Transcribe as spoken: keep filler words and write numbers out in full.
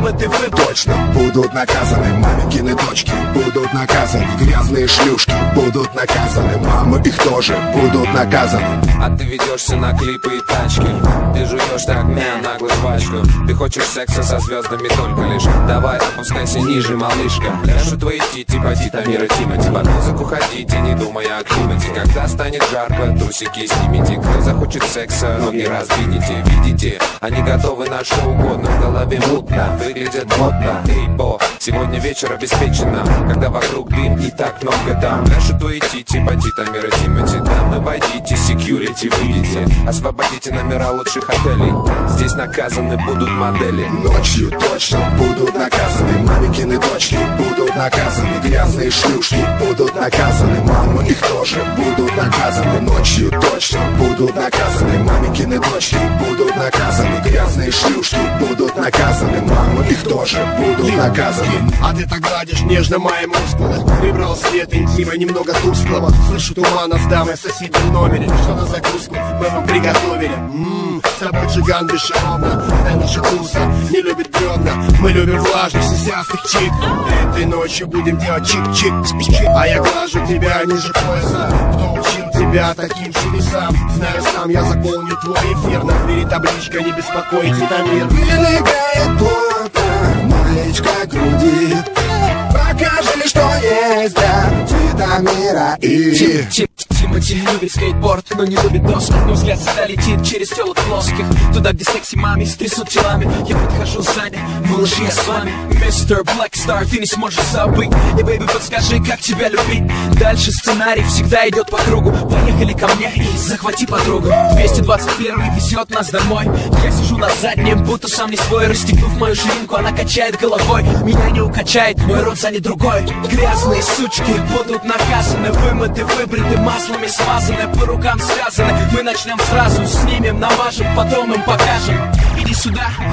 вымыты, вы точно будут наказаны. Маменькины дочки будут наказаны. Грязные шлюшки будут наказаны. Мамы их тоже будут наказаны. А ты ведешься на клипы и тачки. Ты жуешь так мя, наглую жвачку. Ты хочешь секса со звездами только лишь. Давай опускайся ниже, малышка. Пляшу твои тити, поди Тамира Тимати. Под музыку ходите, не думая о климате. Когда станет жарко, трусики снимите. Кто захочет секса, ноги разбидите. Видите, они готовы на что угодно. В голове мутно, выглядят модно. Эй, бо, сегодня вечер обеспечено. Когда вокруг дым и так много там. Пляшу твои тити, поди Тамира Тимати. Дамы, войдите, секьюрити, выйдите. Освободите номера лучших отелей. Здесь наказаны будут модели. Ночью точно будут наказаны. Маменькины дочки будут наказаны. Грязные шлюшки будут наказаны. Мамы их тоже будут наказаны. Ночью точно будут наказаны. Маменькины дочки будут наказаны. Грязные шлюшки будут наказаны. Мамы их тоже будут наказаны. А ты так гладишь нежно мои мускулы. Прибрал свет интима, немного тусклого. Слышу тумана с дамой в соседнем номере. Что на закуску мы вам приготовили? Ммм, с тобой джиган бесшовно. Да наша туса не любит бревна. Мы любим влажных, сисястых чик. Этой ночью будем делать чик-чик. А я глажу тебя ниже пояса. Кто учил тебя таким чудесам? Знаю сам, я заполню твой эфир. На двери табличка, не беспокойте, Тамир. Прилегает плотно, маечка груди. Покажи, что есть для цвета мира и... Тимати любит скейтборд, но не любит доски. Но взгляд всегда летит через телок плоских. Туда, где секси мами стрясут телами. Я подхожу сзади, малыш, я с вами. Мистер Блэкстар, ты не сможешь забыть. И, бэйби, подскажи, как тебя любить. Дальше сценарий всегда идет по кругу. Поехали ко мне и захвати подругу. двести двадцать первый везет нас домой. Я сижу на заднем, будто сам не свой. Расстегнув мою ширинку, она качает головой. Меня не укачает, мой рот занят другой. Грязные сучки будут наказаны. Вымыты, выбриты, маслами смазаны, по рукам связаны. Мы начнем сразу, снимем, намажем, потом им покажем. Иди сюда.